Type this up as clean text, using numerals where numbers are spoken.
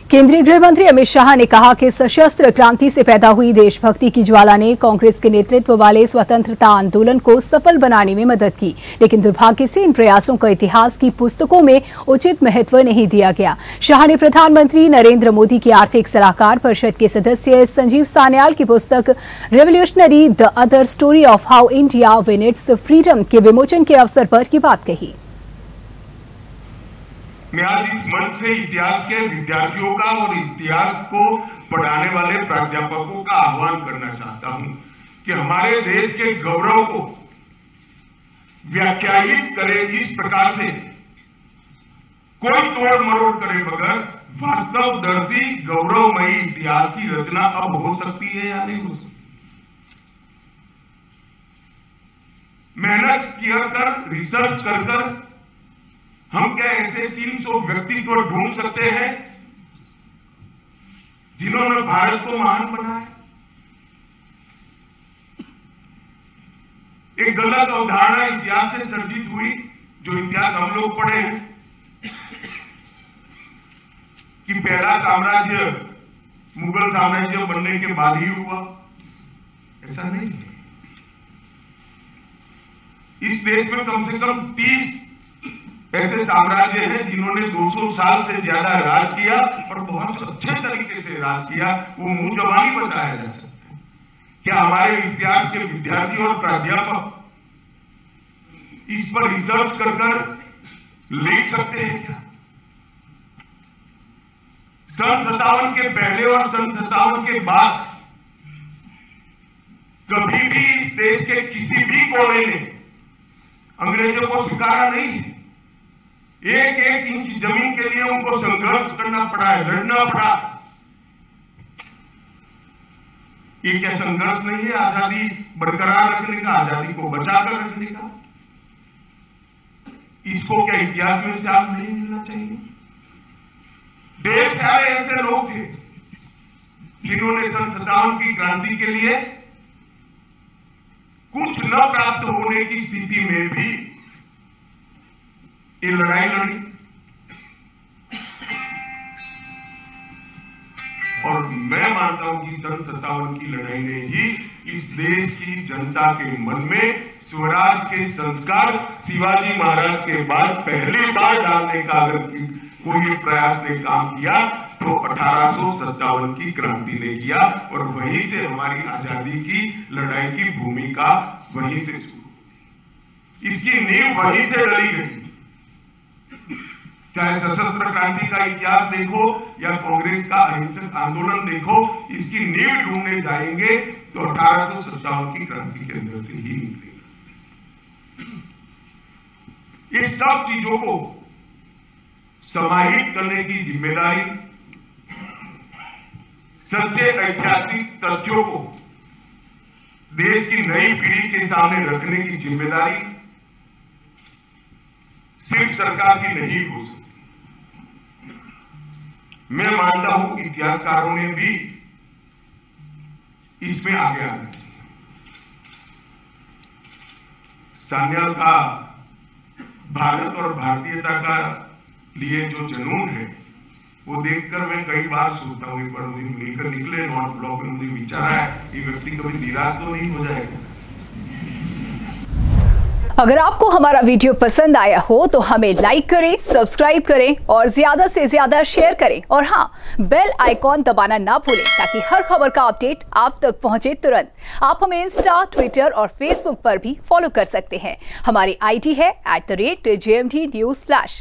केंद्रीय गृह मंत्री अमित शाह ने कहा कि सशस्त्र क्रांति से पैदा हुई देशभक्ति की ज्वाला ने कांग्रेस के नेतृत्व वाले स्वतंत्रता आंदोलन को सफल बनाने में मदद की, लेकिन दुर्भाग्य से इन प्रयासों का इतिहास की पुस्तकों में उचित महत्व नहीं दिया गया। शाह ने प्रधानमंत्री नरेंद्र मोदी की आर्थिक सलाहकार परिषद के सदस्य संजीव सान्याल की पुस्तक revolutionary the other story of how India win its freedom के विमोचन के अवसर पर ये बात कही। मैं आज इस मंच से इतिहास के विद्यार्थियों का और इतिहास को पढ़ाने वाले प्राध्यापकों का आह्वान करना चाहता हूं कि हमारे देश के गौरव को व्याख्यायित करे इस प्रकार से कोई तोड़ मरोड़ करे बगैर वास्तवदर्शी गौरवमयी इतिहास की रचना अब हो सकती है या नहीं हो सकती। मेहनत कर रिसर्च कर हम क्या ऐसे 300 व्यक्तित्व ढूंढ सकते हैं जिन्होंने भारत को महान बनाया। एक गलत अवधारणा इतिहास से सर्जित हुई, जो इतिहास हम लोग पढ़े हैं कि पहला साम्राज्य मुगल साम्राज्य बनने के बाद ही हुआ। ऐसा नहीं है। इस देश में कम से कम 30 ऐसे साम्राज्य हैं जिन्होंने 200 साल से ज्यादा राज किया और बहुत अच्छे तरीके से राज किया। वो मुंह जबानी बताया जा सकता है। क्या हमारे इतिहास के विद्यार्थी और प्राध्यापक इस पर रिसर्च कर लिख सकते हैं क्या? सन 57 के पहले और सन 57 के बाद कभी भी इस देश के किसी भी कोने ने अंग्रेजों को स्वीकारा नहीं है। एक एक इंच जमीन के लिए उनको संघर्ष करना पड़ा है, लड़ना पड़ा। ये क्या संघर्ष नहीं है आजादी बरकरार रखने का, आजादी को बचाकर रखने का? इसको क्या इतिहास में शामिल नहीं मिलना चाहिए? ढेर सारे ऐसे लोग थे जिन्होंने सन 57 की क्रांति के लिए कुछ न प्राप्त होने की स्थिति में भी ये लड़ाई लड़ी और मैं मानता हूं कि सन 57 की लड़ाई ने ही इस देश की जनता के मन में स्वराज के संस्कार शिवाजी महाराज के बाद पहली बार डालने का अगर कोई प्रयास ने काम किया तो 1857 की क्रांति ने किया और वहीं से हमारी आजादी की लड़ाई की भूमिका वहीं से शुरू। इसकी नींव वहीं से डली गई। चाहे सशस्त्र क्रांति का इतिहास देखो या कांग्रेस का अहिंसक आंदोलन देखो, इसकी नींव ढूंढने जाएंगे तो 1857 की क्रांति के अंदर से ही निकलेगा। ये सब चीजों को समाहित करने की जिम्मेदारी, सच्चे ऐतिहासिक तथ्यों को देश की नई पीढ़ी के सामने रखने की जिम्मेदारी सिर्फ सरकार की नहीं हो सकती। मैं मानता हूं इतिहासकारों ने भी इसमें आगे आना चाहिए। सान्याल का भारत और भारतीयता का लिए जो जुनून है वो देखकर मैं कई बार सोचता हूं, एक बार मुझे लेकर निकले नॉर्थ ब्लॉक में, मुझे विचार आया ये व्यक्ति कभी निराश तो नहीं हो जाएगा। अगर आपको हमारा वीडियो पसंद आया हो तो हमें लाइक करें, सब्सक्राइब करें और ज्यादा से ज्यादा शेयर करें और हाँ, बेल आइकॉन दबाना ना भूलें ताकि हर खबर का अपडेट आप तक पहुंचे तुरंत। आप हमें इंस्टा, ट्विटर और फेसबुक पर भी फॉलो कर सकते हैं। हमारी आईडी है @JMT News।